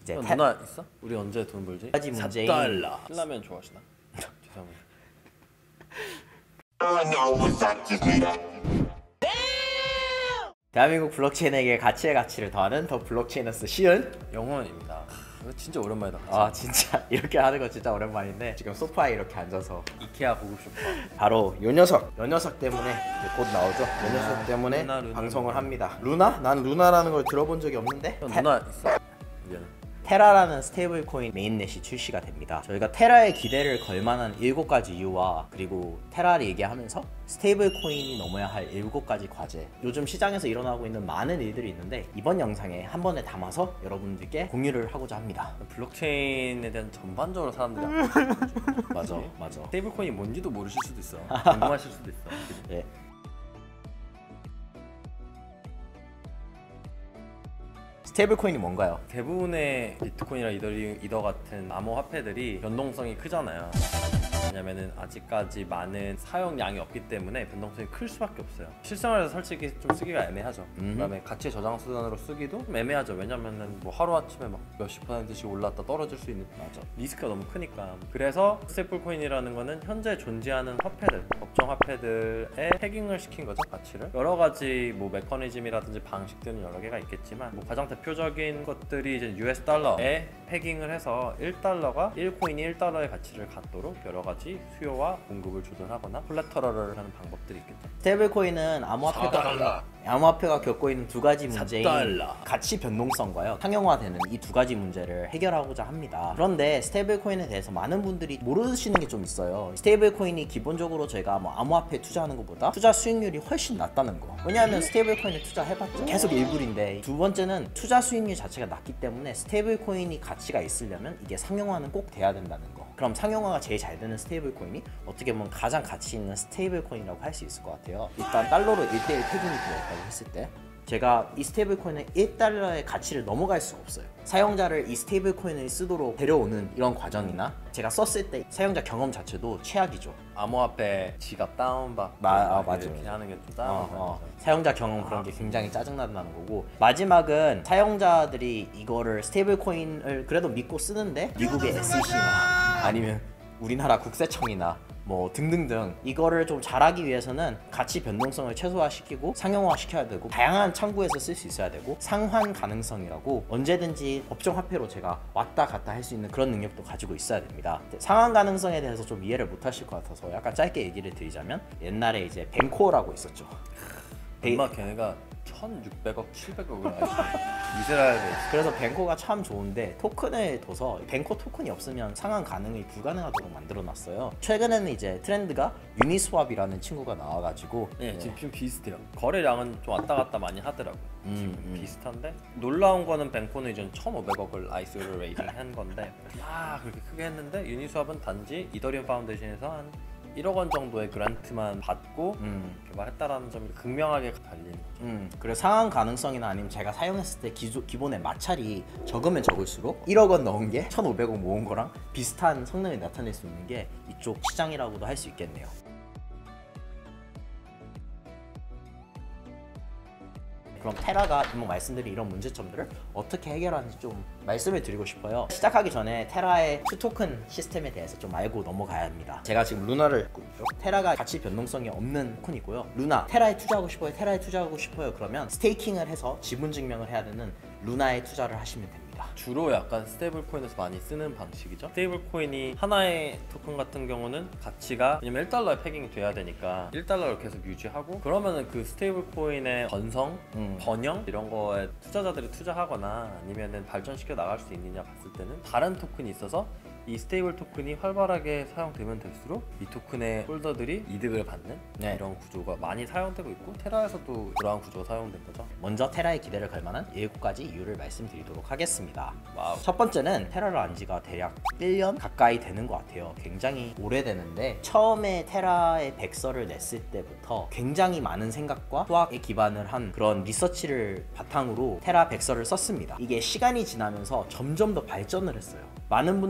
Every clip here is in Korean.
이제 누나 있어? 우리 언제 돈 벌지? 가지 문제인 4달러. 신라면 좋아하시나? 죄송합니다. 대한민국 블록체인에게 가치의 가치를 더하는 더 블록체인어스 시은 영원입니다. 이거 진짜 오랜만이다. 아 진짜 이렇게 하는 거 진짜 오랜만인데 지금 소파에 이렇게 앉아서 이케아 고급 쇼파. 바로 요 녀석 때문에 이제 곧 나오죠. 요 녀석 때문에 루나. 방송을 합니다. 루나? 난 루나라는 걸 들어본 적이 없는데 누나 있어? 미안해. 테라라는 스테이블 코인 메인넷이 출시가 됩니다. 저희가 테라의 기대를 걸만한 7가지 이유와 그리고 테라를 얘기하면서 스테이블 코인이 넘어야 할 7가지 과제, 요즘 시장에서 일어나고 있는 많은 일들이 있는데 이번 영상에 한 번에 담아서 여러분들께 공유를 하고자 합니다. 블록체인에 대한 전반적으로 사람들이 안 맞아. 스테이블 코인이 뭔지도 모르실 수도 있어. 궁금하실 수도 있어. 예. 스테이블 코인이 뭔가요? 대부분의 비트코인이나 이더 같은 암호화폐들이 변동성이 크잖아요. 왜냐면은 아직까지 많은 사용량이 없기 때문에 변동성이 클 수밖에 없어요. 실생활에서 솔직히 좀 쓰기가 애매하죠. 그다음에 가치 저장 수단으로 쓰기도 좀 애매하죠. 왜냐면은 뭐 하루아침에 막 몇십 %씩 올랐다 떨어질 수 있는 리스크가 너무 크니까. 그래서 스테이블 코인이라는 거는 현재 존재하는 화폐들, 법정 화폐들에 패깅을 시킨 거죠, 가치를. 여러 가지 뭐 메커니즘이라든지 방식들은 여러 개가 있겠지만 뭐 가장 대표적인 것들이 이제 US 달러에 패깅을 해서 1달러가 1코인이 1달러의 가치를 갖도록 여러 가지 수요와 공급을 조절하거나 콜레터럴을 하는 방법들이 있겠죠. 스테이블 코인은 암호화폐가 겪고 있는 2가지 문제인 4달러. 가치 변동성과요, 상용화되는 이 2가지 문제를 해결하고자 합니다. 그런데 스테이블 코인에 대해서 많은 분들이 모르시는 게 좀 있어요. 스테이블 코인이 기본적으로 저희가 뭐 암호화폐 투자하는 것보다 투자 수익률이 훨씬 낮다는 거. 왜냐하면 스테이블 코인에 투자해봤자 계속 1불인데, 두 번째는 투자 수익률 자체가 낮기 때문에 스테이블 코인이 가치가 있으려면 이게 상용화는 꼭 돼야 된다는 거. 그럼 상용화가 제일 잘 되는 스테이블 코인이 어떻게 보면 가장 가치 있는 스테이블 코인이라고 할 수 있을 것 같아요. 일단 달러로 1대1 패깅이 되었다고 했을 때 제가 이 스테이블 코인은 1달러의 가치를 넘어갈 수가 없어요. 사용자를 이 스테이블 코인을 쓰도록 데려오는 이런 과정이나 제가 썼을 때 사용자 경험 자체도 최악이죠. 암호화폐 지갑 다운받고 맞아. 이렇게 하는 게 좀 다운받는 사용자 경험 그런 게 굉장히 짜증난다는 거고, 마지막은 사용자들이 이거를 스테이블 코인을 그래도 믿고 쓰는데 미국의 SEC나 아니면 우리나라 국세청이나 뭐 등등등 이거를 좀 잘하기 위해서는 가치 변동성을 최소화시키고 상용화 시켜야 되고, 다양한 창구에서 쓸 수 있어야 되고, 상환 가능성이라고 언제든지 법정 화폐로 제가 왔다 갔다 할 수 있는 그런 능력도 가지고 있어야 됩니다. 상환 가능성에 대해서 좀 이해를 못 하실 것 같아서 약간 짧게 얘기를 드리자면, 옛날에 이제 벤코어라고 있었죠. 얼마 걔네가 1600억, 700억을 이스라엘에. 그래서 벤코가 참 좋은데 토큰을 둬서 벤코 토큰이 없으면 상환 가능이 불가능하도록 만들어놨어요. 최근에는 이제 트렌드가 유니스왑이라는 친구가 나와가지고 지금 비슷해요. 거래량은 좀 왔다 갔다 많이 하더라고요. 지금 비슷한데 놀라운 거는 벤코는 이제 1500억을 아이스를 레이징한 건데 그렇게 크게 했는데 유니스왑은 단지 이더리움 파운데이션에서 한 1억 원 정도의 그란트만 받고 개발했다라는 점이 극명하게 달리는 거죠. 그래서 상환 가능성이나 아니면 제가 사용했을 때 기본의 마찰이 적으면 적을수록 1억 원 넣은 게 1,500억 모은 거랑 비슷한 성능을 나타낼 수 있는 게 이쪽 시장이라고도 할 수 있겠네요. 그럼 테라가 이번 말씀드린 이런 문제점들을 어떻게 해결하는지 좀 말씀을 드리고 싶어요. 시작하기 전에 테라의 투토큰 시스템에 대해서 좀 알고 넘어가야 합니다. 제가 지금 루나를 읽고 있죠. 테라가 가치 변동성이 없는 코인이고요. 루나, 테라에 투자하고 싶어요. 그러면 스테이킹을 해서 지분 증명을 해야 되는 루나에 투자를 하시면 됩니다. 주로 약간 스테이블 코인에서 많이 쓰는 방식이죠. 스테이블 코인이 하나의 토큰 같은 경우는 가치가, 왜냐면 1달러에 패깅이 돼야 되니까 1달러를 계속 유지하고, 그러면은 그 스테이블 코인의 번성, 번영 이런 거에 투자자들이 투자하거나 아니면은 발전시켜 나갈 수 있느냐 봤을 때는 다른 토큰이 있어서 이 스테이블 토큰이 활발하게 사용되면 될수록 이 토큰의 홀더들이 이득을 받는 이런 구조가 많이 사용되고 있고, 테라에서도 그러한 구조가 사용된 거죠. 먼저 테라의 기대를 걸만한 7가지 이유를 말씀드리도록 하겠습니다. 첫 번째는 테라를 안 지가 대략 1년 가까이 되는 것 같아요. 굉장히 오래되는데, 처음에 테라의 백서를 냈을 때부터 굉장히 많은 생각과 수학에 기반을 한 그런 리서치를 바탕으로 테라 백서를 썼습니다. 이게 시간이 지나면서 점점 더 발전을 했어요. 많은 분들이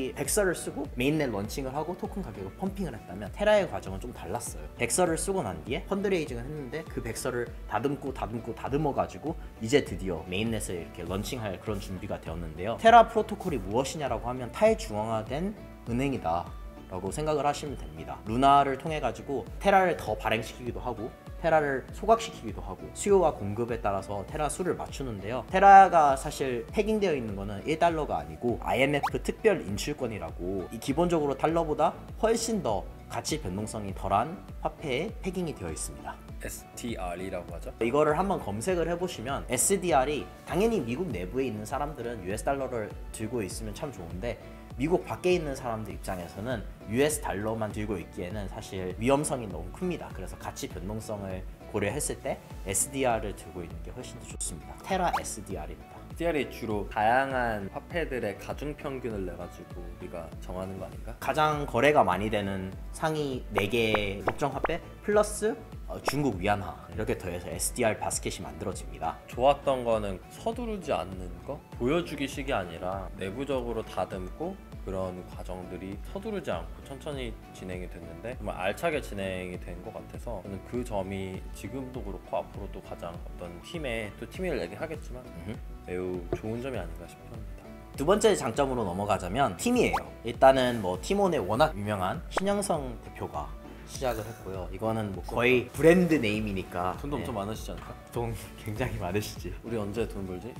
이 백서를 쓰고 메인넷 런칭을 하고 토큰 가격을 펌핑을 했다면 테라의 과정은 좀 달랐어요. 백서를 쓰고 난 뒤에 펀드레이징을 했는데 그 백서를 다듬어 가지고 이제 드디어 메인넷을 이렇게 런칭할 그런 준비가 되었는데요. 테라 프로토콜이 무엇이냐라고 하면 탈중앙화된 은행이다 라고 생각을 하시면 됩니다. 루나를 통해 가지고 테라를 더 발행시키기도 하고 테라를 소각시키기도 하고 수요와 공급에 따라서 테라 수를 맞추는데요. 테라가 사실 패깅되어 있는 거는 1달러가 아니고 IMF 특별 인출권이라고 이 기본적으로 달러보다 훨씬 더 가치 변동성이 덜한 화폐에 패깅이 되어 있습니다. SDR이라고 하죠. 이거를 한번 검색을 해보시면 SDR이 당연히 미국 내부에 있는 사람들은 US 달러를 들고 있으면 참 좋은데 미국 밖에 있는 사람들 입장에서는 US 달러만 들고 있기에는 사실 위험성이 너무 큽니다. 그래서 가치 변동성을 고려했을 때 SDR을 들고 있는 게 훨씬 더 좋습니다. 테라 SDR입니다. SDR이 주로 다양한 화폐들의 가중평균을 내가지고 우리가 정하는 거 아닌가? 가장 거래가 많이 되는 상위 4개의 법정 화폐 플러스 중국 위안화 이렇게 더해서 SDR 바스켓이 만들어집니다. 좋았던 거는 서두르지 않는 거? 보여주기식이 아니라 내부적으로 다듬고 그런 과정들이 서두르지 않고 천천히 진행이 됐는데 정말 알차게 진행이 된 것 같아서 저는 그 점이 지금도 그렇고 앞으로도 가장 어떤 팀의 또 팀을 얘기하겠지만 매우 좋은 점이 아닌가 싶습니다. 두 번째 장점으로 넘어가자면 팀이에요. 일단은 뭐 팀원의 워낙 유명한 신영성 대표가 시작을 했고요. 이거는 뭐 거의 브랜드 네임이니까 돈도 엄청 많으시지 않을까? 돈 굉장히 많으시지. 우리 언제 돈 벌지?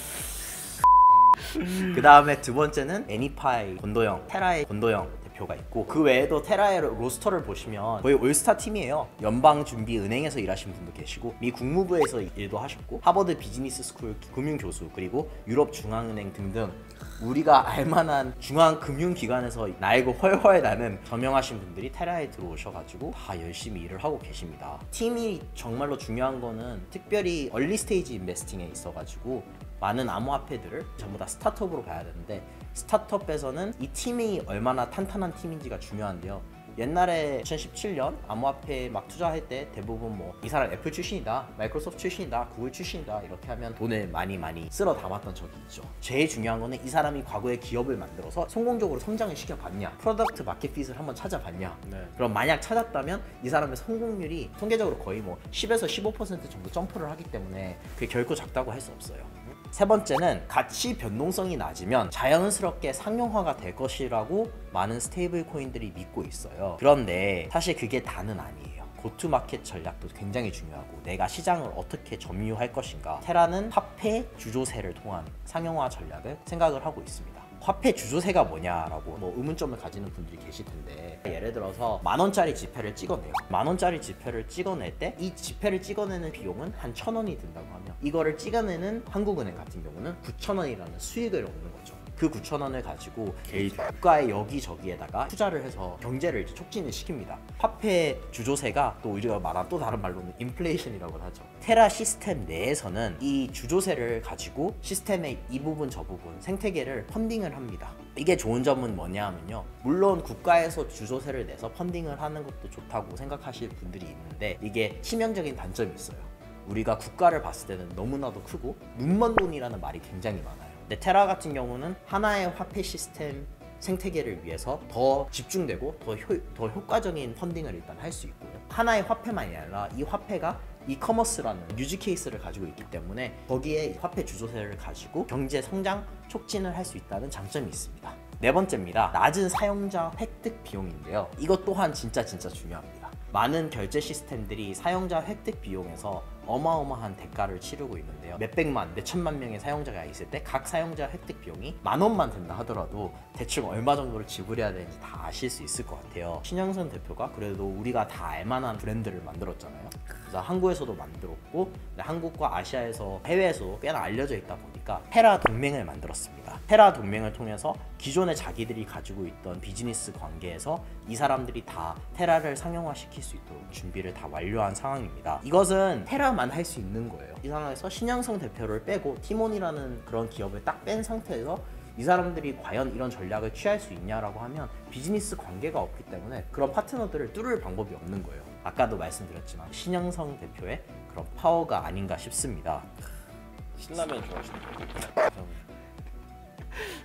그 다음에 두 번째는 애니파이 권도영, 테라의 권도영 대표가 있고 그 외에도 테라의 로스터를 보시면 거의 올스타 팀이에요. 연방준비은행에서 일하신 분도 계시고 미 국무부에서 일도 하셨고 하버드 비즈니스 스쿨 금융교수 그리고 유럽중앙은행 등등 우리가 알만한 중앙금융기관에서 날고 훨훨 나는 저명하신 분들이 테라에 들어오셔가지고 다 열심히 일을 하고 계십니다. 팀이 정말로 중요한 거는 특별히 얼리 스테이지 인베스팅에 있어가지고 많은 암호화폐들을 전부 다 스타트업으로 봐야 되는데 스타트업에서는 이 팀이 얼마나 탄탄한 팀인지가 중요한데요. 옛날에 2017년 암호화폐 막 투자할 때 대부분 뭐 이 사람 애플 출신이다, 마이크로소프트 출신이다, 구글 출신이다 이렇게 하면 돈을 많이 쓸어 담았던 적이 있죠. 제일 중요한 거는 이 사람이 과거에 기업을 만들어서 성공적으로 성장을 시켜봤냐, 프로덕트 마켓핏을 한번 찾아봤냐. 네. 그럼 만약 찾았다면 이 사람의 성공률이 통계적으로 거의 뭐 10에서 15% 정도 점프를 하기 때문에 그게 결코 작다고 할 수 없어요. 세 번째는 가치 변동성이 낮으면 자연스럽게 상용화가 될 것이라고 많은 스테이블 코인들이 믿고 있어요. 그런데 사실 그게 다는 아니에요. 고투마켓 전략도 굉장히 중요하고 내가 시장을 어떻게 점유할 것인가. 테라는 화폐 주조세를 통한 상용화 전략을 생각을 하고 있습니다. 화폐 주조세가 뭐냐라고 뭐 의문점을 가지는 분들이 계실 텐데 예를 들어서 10,000원짜리 지폐를 찍어내요. 10,000원짜리 지폐를 찍어낼 때 이 지폐를 찍어내는 비용은 한 1,000원이 든다고 하면 이거를 찍어내는 한국은행 같은 경우는 9,000원이라는 수익을 얻는 거죠. 그 9,000원을 가지고 국가의 여기저기에다가 투자를 해서 경제를 이제 촉진을 시킵니다. 화폐 주조세가 또 우리가 말한 또 다른 말로는 인플레이션이라고 하죠. 테라 시스템 내에서는 이 주조세를 가지고 시스템의 이 부분 저 부분 생태계를 펀딩을 합니다. 이게 좋은 점은 뭐냐 하면요, 물론 국가에서 주조세를 내서 펀딩을 하는 것도 좋다고 생각하실 분들이 있는데 이게 치명적인 단점이 있어요. 우리가 국가를 봤을 때는 너무나도 크고 눈먼 돈이라는 말이 굉장히 많아요. 근데 테라 같은 경우는 하나의 화폐 시스템 생태계를 위해서 더 집중되고 더 효과적인 펀딩을 일단 할 수 있고요. 하나의 화폐만이 아니라 이 화폐가 이커머스라는 유즈 케이스를 가지고 있기 때문에 거기에 화폐 주조세를 가지고 경제 성장 촉진을 할 수 있다는 장점이 있습니다. 네 번째입니다. 낮은 사용자 획득 비용인데요. 이것 또한 진짜 중요합니다. 많은 결제 시스템들이 사용자 획득 비용에서 어마어마한 대가를 치르고 있는데요. 몇백만, 몇천만 명의 사용자가 있을 때 각 사용자 획득 비용이 10,000원만 된다 하더라도 대충 얼마 정도를 지불해야 되는지 다 아실 수 있을 것 같아요. 신영선 대표가 그래도 우리가 다 알만한 브랜드를 만들었잖아요. 그래서 한국에서도 만들었고 한국과 아시아에서 해외에서도 꽤나 알려져 있다 보니까 테라 동맹을 만들었습니다. 테라 동맹을 통해서 기존에 자기들이 가지고 있던 비즈니스 관계에서 이 사람들이 다 테라를 상용화시킬 수 있도록 준비를 다 완료한 상황입니다. 이것은 테라만 할 수 있는 거예요. 이 상황에서 신영성 대표를 빼고 티몬이라는 그런 기업을 딱 뺀 상태에서 이 사람들이 과연 이런 전략을 취할 수 있냐라고 하면 비즈니스 관계가 없기 때문에 그런 파트너들을 뚫을 방법이 없는 거예요. 아까도 말씀드렸지만 신영성 대표의 그런 파워가 아닌가 싶습니다. 신라면 좋아하시나요?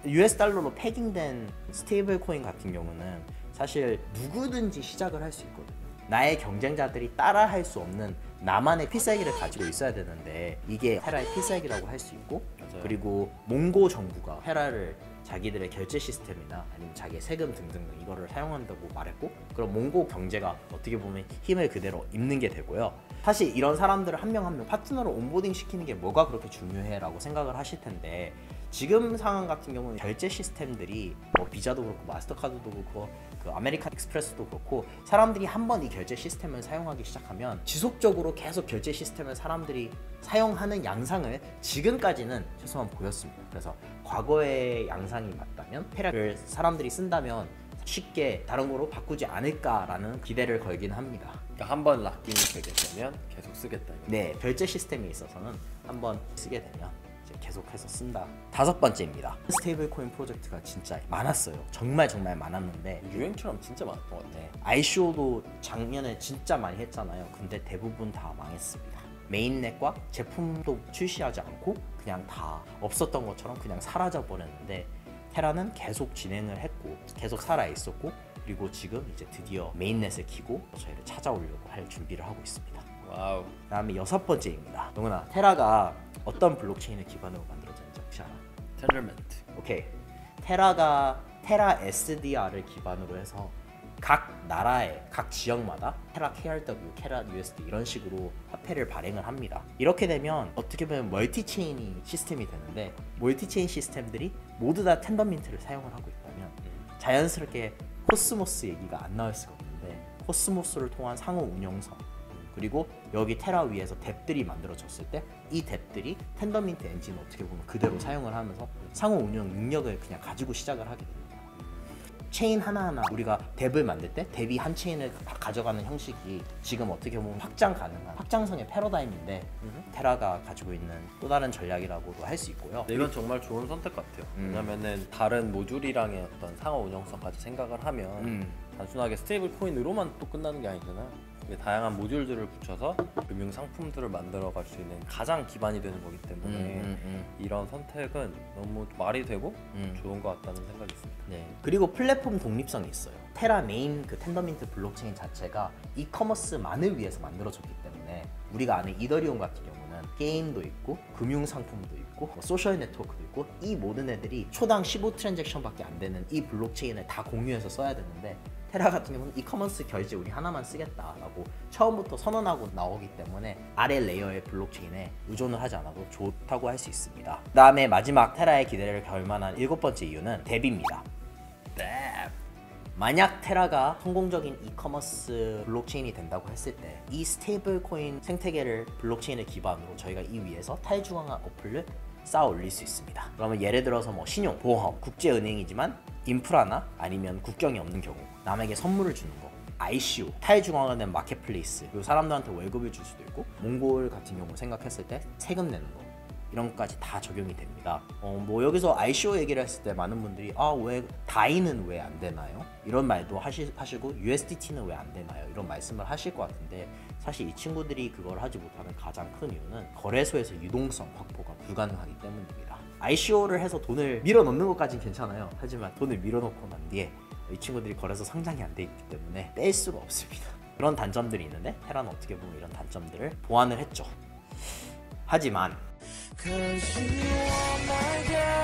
US 달러로 패깅된 스테이블 코인 같은 경우는 사실 누구든지 시작을 할 수 있거든요. 나의 경쟁자들이 따라 할 수 없는 나만의 필살기를 가지고 있어야 되는데 이게 테라의 필살기라고 할 수 있고, 맞아요. 그리고 몽고 정부가 테라를 자기들의 결제 시스템이나 아니면 자기의 세금 등등등 이거를 사용한다고 말했고, 그럼 몽고 경제가 어떻게 보면 힘을 그대로 입는 게 되고요. 사실 이런 사람들을 한 명 한 명 파트너로 온보딩 시키는 게 뭐가 그렇게 중요해 라고 생각을 하실 텐데, 지금 상황 같은 경우는 결제 시스템들이 뭐 비자도 그렇고 마스터카드도 그렇고 그 아메리칸 익스프레스도 그렇고 사람들이 한번 이 결제 시스템을 사용하기 시작하면 지속적으로 계속 결제 시스템을 사람들이 사용하는 양상을 지금까지는 최소한 보였습니다. 그래서 과거의 양상이 맞다면 테라를 사람들이 쓴다면 쉽게 다른 거로 바꾸지 않을까라는 기대를 걸긴 합니다. 그러니까 한번 락인이 되게 되면 계속 쓰겠다. 이거. 네, 결제 시스템에 있어서는 한번 쓰게 되면 이제 계속해서 쓴다. 5번째입니다. 스테이블 코인 프로젝트가 진짜 많았어요. 정말 많았는데 유행처럼 진짜 많았던 것 같아. ICO도 작년에 진짜 많이 했잖아요. 근데 대부분 다 망했습니다. 메인넷과 제품도 출시하지 않고 그냥 다 없었던 것처럼 그냥 사라져 버렸는데, 테라는 계속 진행을 했고 계속 살아 있었고, 그리고 지금 이제 드디어 메인넷을 키고 저희를 찾아오려고 할 준비를 하고 있습니다. 와우. 다음에 6번째입니다. 동훈아, 테라가 어떤 블록체인을 기반으로 만들어졌는지 혹시 알아? 텐더먼트. 오케이. 테라가 테라 SDR을 기반으로 해서 각 나라의 각 지역마다 테라 KRW, 테라 USD 이런 식으로 화폐를 발행을 합니다. 이렇게 되면 어떻게 보면 멀티체인이 시스템이 되는데, 멀티체인 시스템들이 모두 다 텐더민트를 사용을 하고 있다면 자연스럽게 코스모스 얘기가 안 나올 수가 없는데, 코스모스를 통한 상호 운영성, 그리고 여기 테라 위에서 뎁들이 만들어졌을 때 이 뎁들이 텐더민트 엔진을 어떻게 보면 그대로 사용을 하면서 상호 운영 능력을 그냥 가지고 시작을 하게 됩니다. 체인 하나하나 우리가 뎁을 만들 때 뎁이 한 체인을 가져가는 형식이 지금 어떻게 보면 확장 가능한 확장성의 패러다임인데, 테라가 가지고 있는 또 다른 전략이라고도 할 수 있고요. 네, 이건 정말 좋은 선택 같아요. 왜냐면은 다른 모듈이랑의 어떤 상호 운영성까지 생각을 하면 단순하게 스테이블 코인으로만 또 끝나는 게 아니잖아요. 이게 다양한 모듈들을 붙여서 금융 상품들을 만들어갈 수 있는 가장 기반이 되는 거기 때문에 이런 선택은 너무 말이 되고 좋은 것 같다는 생각이 있습니다. 네. 그리고 플랫폼 독립성이 있어요. 테라 메인 그 텐더민트 블록체인 자체가 이커머스만을 위해서 만들어졌기 때문에, 우리가 아는 이더리움 같은 경우는 게임도 있고 금융 상품도 있고 소셜 네트워크도 있고, 이 모든 애들이 초당 15 트랜잭션밖에 안 되는 이 블록체인을 다 공유해서 써야 되는데, 테라 같은 경우는 이커머스 결제 우리 하나만 쓰겠다라고 처음부터 선언하고 나오기 때문에 아래 레이어의 블록체인에 의존을 하지 않아도 좋다고 할 수 있습니다. 그 다음에 마지막 테라의 기대를 걸 만한 7번째 이유는 뎁입니다. 뎁. 만약 테라가 성공적인 이커머스 블록체인이 된다고 했을 때 이 스테이블 코인 생태계를 블록체인을 기반으로 저희가 이 위에서 탈중앙화 어플을 쌓아 올릴 수 있습니다. 그러면 예를 들어서 뭐 신용, 보험, 국제은행이지만 인프라나 아니면 국경이 없는 경우 남에게 선물을 주는 거, ICO, 탈중앙화된 마켓플레이스, 그리고 사람들한테 월급을 줄 수도 있고, 몽골 같은 경우 생각했을 때 세금 내는 거, 이런 것까지 다 적용이 됩니다. 뭐 여기서 ICO 얘기를 했을 때 많은 분들이 왜 다이는 왜 안 되나요? 이런 말도 하시고 USDT는 왜 안 되나요? 이런 말씀을 하실 것 같은데, 사실 이 친구들이 그걸 하지 못하는 가장 큰 이유는 거래소에서 유동성 확보가 불가능하기 때문입니다. ICO를 해서 돈을 밀어넣는 것까지는 괜찮아요. 하지만 돈을 밀어넣고 난 뒤에 이 친구들이 거래소 상장이 안 돼 있기 때문에 뺄 수가 없습니다. 그런 단점들이 있는데 테라는 어떻게 보면 이런 단점들을 보완을 했죠. 하지만